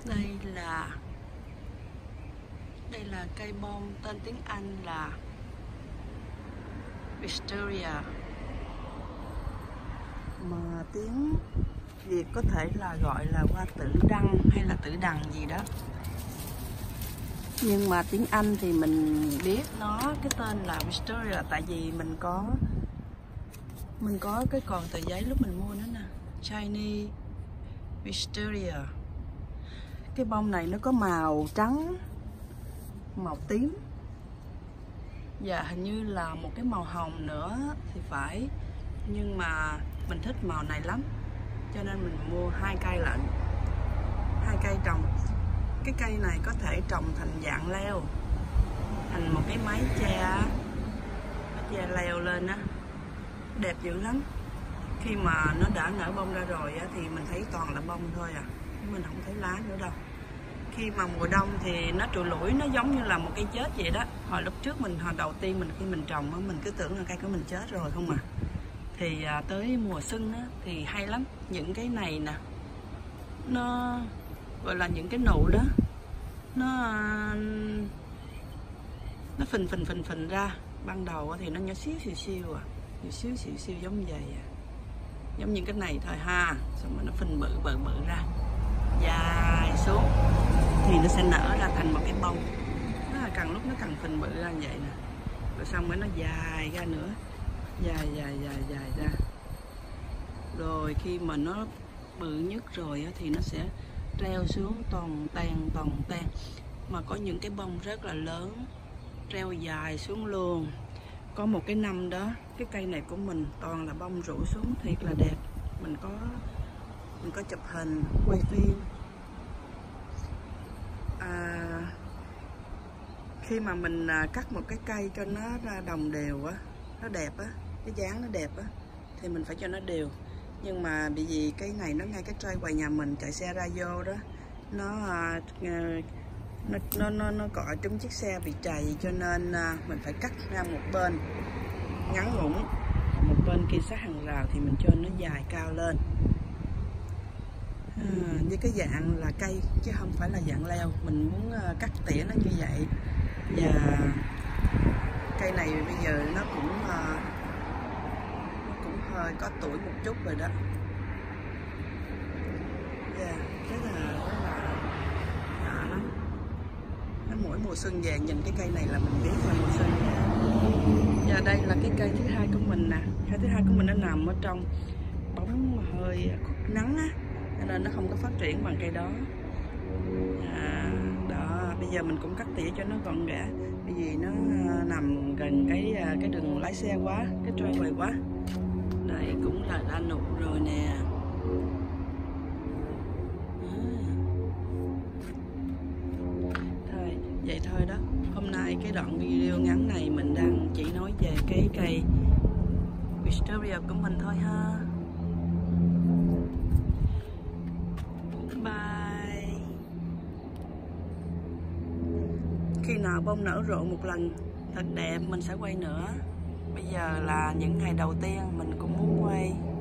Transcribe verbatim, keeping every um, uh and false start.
Đây là đây là cây bông tên tiếng Anh là Wisteria, mà tiếng Việt có thể là gọi là hoa tử đăng hay là tử đằng gì đó. Nhưng mà tiếng Anh thì mình biết nó cái tên là Wisteria tại vì mình có mình có cái còn tờ giấy lúc mình mua nữa nè, Chinese Wisteria. Cái bông này nó có màu trắng, màu tím và hình như là một cái màu hồng nữa thì phải, nhưng mà mình thích màu này lắm cho nên mình mua hai cây lận, hai cây trồng. Cái cây này có thể trồng thành dạng leo, thành một cái mái che, mái che leo lên á, đẹp dữ lắm. Khi mà nó đã nở bông ra rồi á, thì mình thấy toàn là bông thôi à, mình không thấy lá nữa đâu. Khi mà mùa đông thì nó trụi lủi, nó giống như là một cây chết vậy đó. Hồi lúc trước mình hồi đầu tiên mình khi mình trồng á, mình cứ tưởng là cây của mình chết rồi không à. Thì à, tới mùa xuân á, thì hay lắm, những cái này nè, nó gọi là những cái nụ đó, nó nó phình phình phình phình ra. Ban đầu thì nó nhỏ xíu xíu xíu à, nhỏ xíu xíu xíu giống vậy à, giống những cái này thôi ha. Xong rồi nó phình bự bự bự ra, dài xuống thì nó sẽ nở ra thành một cái bông. Nó là càng lúc nó càng phình bự ra như vậy nè, rồi xong rồi nó dài ra nữa, dài dài dài dài ra. Rồi khi mà nó bự nhất rồi thì nó sẽ treo xuống toàn tàn toàn tàn, mà có những cái bông rất là lớn treo dài xuống luôn. Có một cái năm đó cái cây này của mình toàn là bông rủ xuống thiệt là đẹp. Mình có mình có chụp hình quay phim. À, khi mà mình cắt một cái cây cho nó ra đồng đều á, nó đẹp á, cái dáng nó đẹp á, thì mình phải cho nó đều. Nhưng mà bởi vì cái này nó ngay cái tray ngoài nhà mình, chạy xe ra vô đó, nó nó nó nó, nó cọ trúng chiếc xe bị trầy, cho nên mình phải cắt ra một bên ngắn ngủn, một bên kia sát hàng rào thì mình cho nó dài cao lên. À, với cái dạng là cây chứ không phải là dạng leo. Mình muốn uh, cắt tỉa nó như vậy. Và cây này bây giờ nó cũng uh, nó cũng hơi có tuổi một chút rồi đó. Yeah, rất là rất là nhỏ lắm. Nó mỗi mùa xuân về nhìn cái cây này là mình biết là mùa xuân. Và đây là cái cây thứ hai của mình nè. Cây thứ hai của mình nó nằm ở trong bóng hơi nắng á, cho nên nó không có phát triển bằng cây đó. À, đó, bây giờ mình cũng cắt tỉa cho nó gọn gẽ, bởi vì nó nằm gần cái cái đường lái xe quá, cái driveway quá. Đây cũng là đã nụ rồi nè. À. Thôi, vậy thôi đó. Hôm nay cái đoạn video ngắn này mình đang chỉ nói về cái cây Wisteria của mình thôi ha. Bye. Khi nào bông nở rộ một lần thật đẹp mình sẽ quay nữa. Bây giờ là những ngày đầu tiên mình cũng muốn quay.